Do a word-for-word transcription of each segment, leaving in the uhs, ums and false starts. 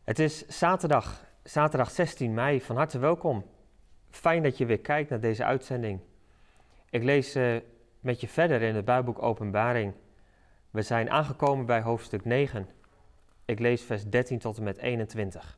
Het is zaterdag, zaterdag zestien mei. Van harte welkom. Fijn dat je weer kijkt naar deze uitzending. Ik lees uh, met je verder in het Bijbelboek Openbaring. We zijn aangekomen bij hoofdstuk negen. Ik lees vers dertien tot en met eenentwintig.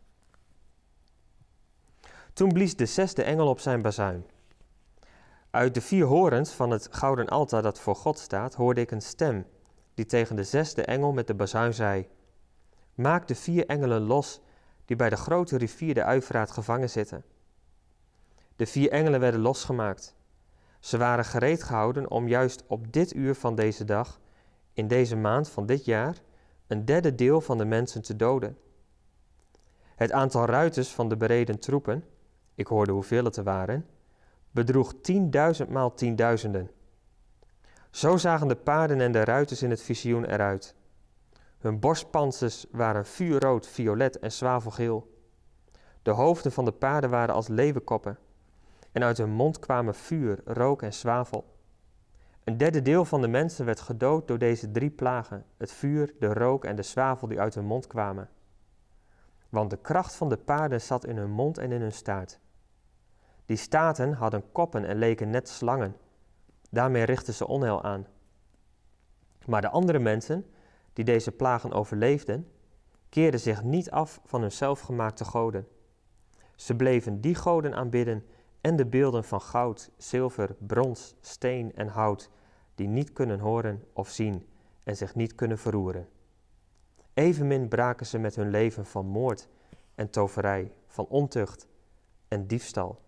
Toen blies de zesde engel op zijn bazuin. Uit de vier horens van het gouden altaar dat voor God staat, hoorde ik een stem die tegen de zesde engel met de bazuin zei: Maak de vier engelen los die bij de grote rivier de Uifraat gevangen zitten. De vier engelen werden losgemaakt. Ze waren gereed gehouden om juist op dit uur van deze dag, in deze maand van dit jaar, een derde deel van de mensen te doden. Het aantal ruiters van de bereden troepen, ik hoorde hoeveel het er waren, bedroeg tienduizend maal tienduizenden. Zo zagen de paarden en de ruiters in het visioen eruit. Hun borstpantsers waren vuurrood, violet en zwavelgeel. De hoofden van de paarden waren als leeuwenkoppen. En uit hun mond kwamen vuur, rook en zwavel. Een derde deel van de mensen werd gedood door deze drie plagen: het vuur, de rook en de zwavel die uit hun mond kwamen. Want de kracht van de paarden zat in hun mond en in hun staart. Die staarten hadden koppen en leken net slangen. Daarmee richtten ze onheil aan. Maar de andere mensen, die deze plagen overleefden, keerden zich niet af van hun zelfgemaakte goden. Ze bleven die goden aanbidden en de beelden van goud, zilver, brons, steen en hout, die niet kunnen horen of zien en zich niet kunnen verroeren. Evenmin braken ze met hun leven van moord en toverij, van ontucht en diefstal.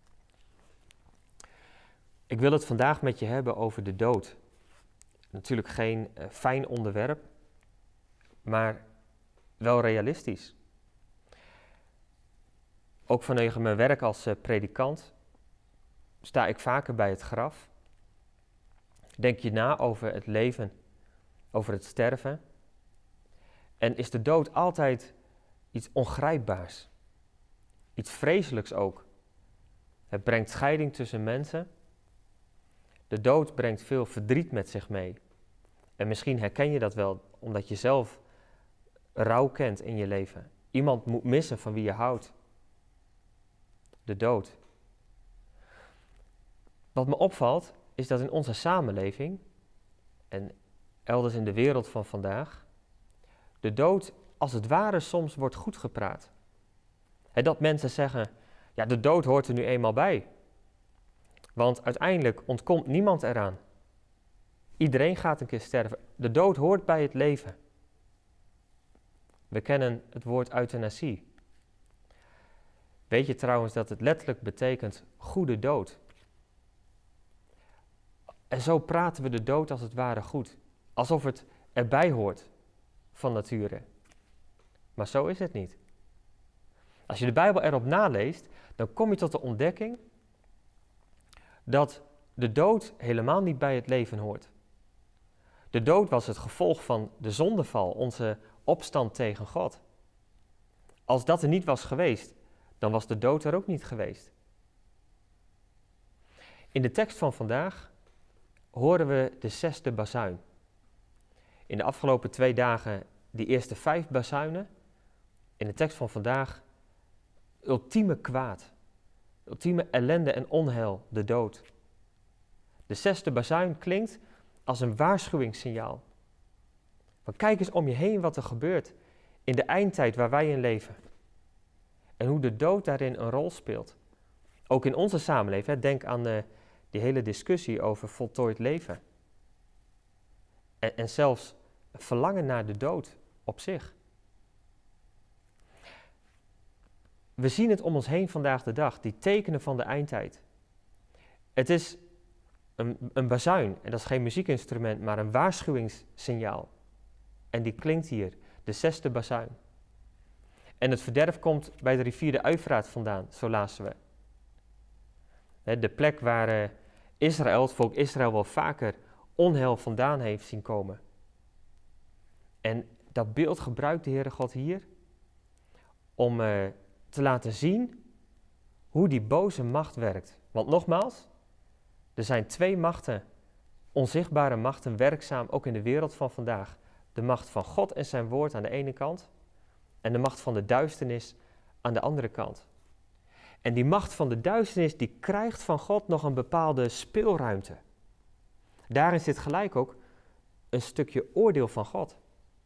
Ik wil het vandaag met je hebben over de dood. Natuurlijk geen uh, fijn onderwerp, maar wel realistisch. Ook vanwege mijn werk als uh, predikant sta ik vaker bij het graf. Denk je na over het leven, over het sterven. En is de dood altijd iets ongrijpbaars. Iets vreselijks ook. Het brengt scheiding tussen mensen. De dood brengt veel verdriet met zich mee. En misschien herken je dat wel, omdat je zelf rouw kent in je leven. Iemand moet missen van wie je houdt. De dood. Wat me opvalt, is dat in onze samenleving, en elders in de wereld van vandaag, de dood als het ware soms wordt goedgepraat. En dat mensen zeggen, ja, de dood hoort er nu eenmaal bij. Want uiteindelijk ontkomt niemand eraan. Iedereen gaat een keer sterven. De dood hoort bij het leven. We kennen het woord euthanasie. Weet je trouwens dat het letterlijk betekent goede dood? En zo praten we de dood als het ware goed. Alsof het erbij hoort van nature. Maar zo is het niet. Als je de Bijbel erop naleest, dan kom je tot de ontdekking dat de dood helemaal niet bij het leven hoort. De dood was het gevolg van de zondeval, onze opstand tegen God. Als dat er niet was geweest, dan was de dood er ook niet geweest. In de tekst van vandaag horen we de zesde bazuin. In de afgelopen twee dagen die eerste vijf bazuinen. In de tekst van vandaag ultieme kwaad, ultieme ellende en onheil, de dood. De zesde bazuin klinkt als een waarschuwingssignaal. Van kijk eens om je heen wat er gebeurt in de eindtijd waar wij in leven. En hoe de dood daarin een rol speelt. Ook in onze samenleving. Hè. Denk aan uh, die hele discussie over voltooid leven. En, en zelfs verlangen naar de dood op zich. We zien het om ons heen vandaag de dag, die tekenen van de eindtijd. Het is een, een bazuin, en dat is geen muziekinstrument, maar een waarschuwingssignaal. En die klinkt hier, de zesde bazuin. En het verderf komt bij de rivier de Uifraat vandaan, zo lazen we. De plek waar Israël, het volk Israël, wel vaker onheil vandaan heeft zien komen. En dat beeld gebruikt de Heere God hier om uh, te laten zien hoe die boze macht werkt. Want nogmaals, er zijn twee machten, onzichtbare machten, werkzaam ook in de wereld van vandaag. De macht van God en zijn woord aan de ene kant en de macht van de duisternis aan de andere kant. En die macht van de duisternis die krijgt van God nog een bepaalde speelruimte. Daarin zit gelijk ook een stukje oordeel van God.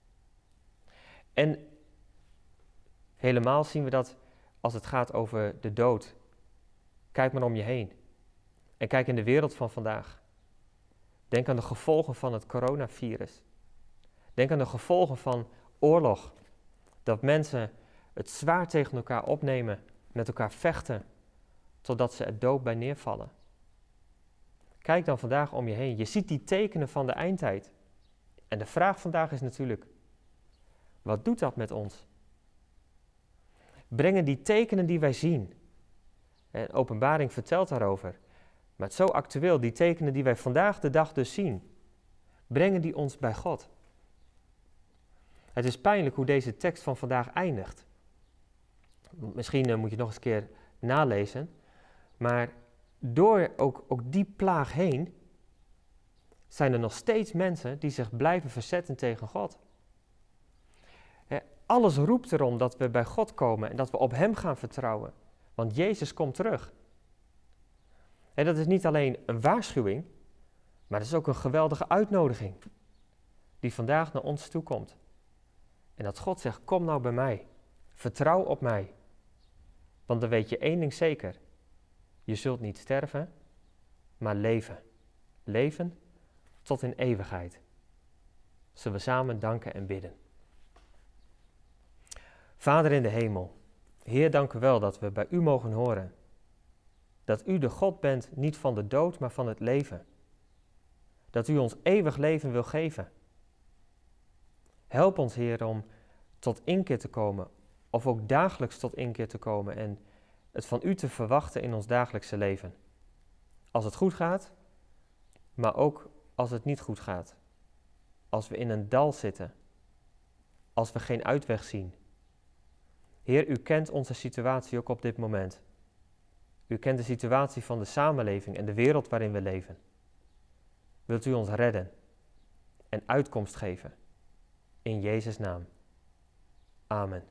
En helemaal zien we dat als het gaat over de dood. Kijk maar om je heen. En kijk in de wereld van vandaag. Denk aan de gevolgen van het coronavirus. Denk aan de gevolgen van oorlog. Dat mensen het zwaar tegen elkaar opnemen, met elkaar vechten, totdat ze er dood bij neervallen. Kijk dan vandaag om je heen. Je ziet die tekenen van de eindtijd. En de vraag vandaag is natuurlijk, wat doet dat met ons? Brengen die tekenen die wij zien, en Openbaring vertelt daarover, maar het is zo actueel, die tekenen die wij vandaag de dag dus zien, brengen die ons bij God? Het is pijnlijk hoe deze tekst van vandaag eindigt. Misschien uh, moet je nog eens een keer nalezen, maar door ook, ook die plaag heen zijn er nog steeds mensen die zich blijven verzetten tegen God. He, alles roept erom dat we bij God komen en dat we op Hem gaan vertrouwen, want Jezus komt terug. En dat is niet alleen een waarschuwing, maar dat is ook een geweldige uitnodiging die vandaag naar ons toe komt. En dat God zegt, kom nou bij mij, vertrouw op mij, want dan weet je één ding zeker, je zult niet sterven, maar leven. Leven tot in eeuwigheid. Zullen we samen danken en bidden. Vader in de hemel, Heer, dank u wel dat we bij u mogen horen. Dat u de God bent, niet van de dood, maar van het leven. Dat u ons eeuwig leven wil geven. Help ons, Heer, om tot inkeer te komen, of ook dagelijks tot inkeer te komen en het van u te verwachten in ons dagelijkse leven. Als het goed gaat, maar ook als het niet goed gaat. Als we in een dal zitten. Als we geen uitweg zien. Heer, u kent onze situatie ook op dit moment. U kent de situatie van de samenleving en de wereld waarin we leven. Wilt u ons redden en uitkomst geven? In Jezus' naam. Amen.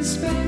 spend